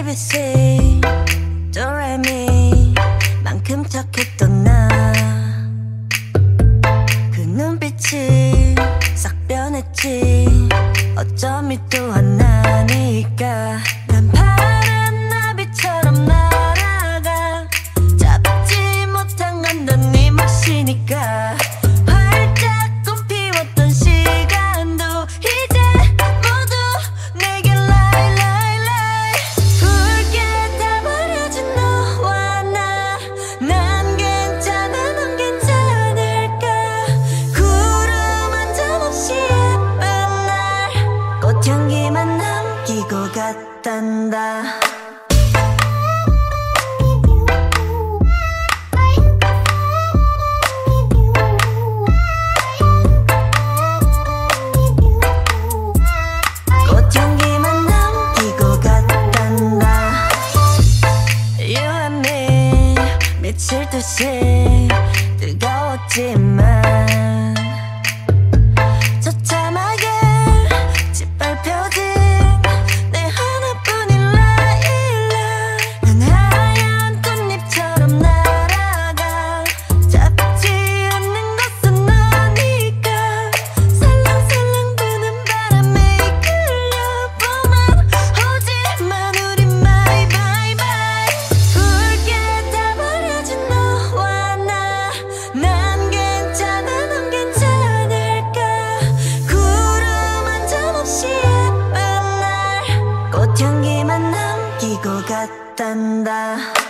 ABC 도레미 만큼 착했던 나 그 눈빛이 싹 변했지 어쩜 이 또한 나니까 난 파란 나비처럼 날아가 잡지 못한 건 넌 네 몫이니까 활짝 꽃피웠던 시간도 이제 모두 내게 lie lie lie 붉게 다 버려진 너와 나 난 괜찮아 넌 괜찮을까 구름 한 점 없이 예쁜 날 꽃향기만 남기고 갔단다 꽃향기만 남기고 갔단다 You and me 미칠 듯이 뜨거웠지만 처참하게 짓밟혀진 내 하나뿐인 라일락 난 하얀 꽃잎처럼 날아가 잡지 않는 것은 너니까 살랑살랑 부는 바람에 이끌려보면 오지만 우린 my bye bye 붉게 다 버려진 너와 나 난 괜찮아 넌 괜찮을까 구름 한 점 없이 예쁜 날 꽃향기만 남기고 갔단다